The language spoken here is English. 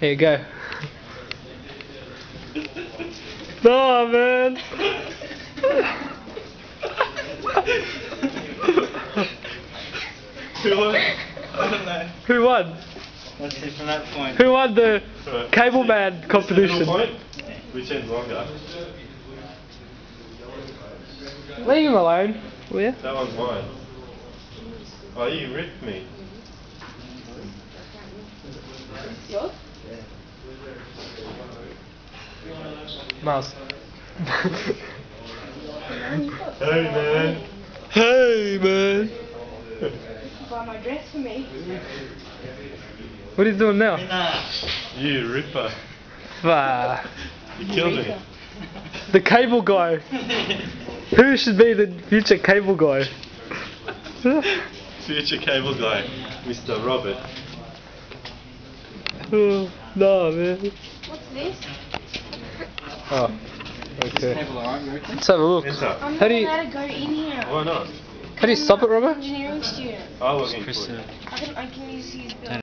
Here you go. No, man. Who won? I don't know. Who won? Let's see from that point. Who won the cable man competition? Which end's longer? Leave him alone, will you? That one's mine. Oh, you ripped me. Yours? Miles. Hey man. Hey man. Buy my dress for me. What are you doing now? You ripper. Ah, You killed me. the cable guy. Who should be the future cable guy? Future cable guy, Mr. Robert. Oh, no, man. What's this? Oh, okay. Cable alright, you reckon? Let's have a look. Enter. I'm How not do you- allowed to go in here. Why not? How do you stop it, Robert? Engineering student. I'll log in for Chris, you. I can use his bill.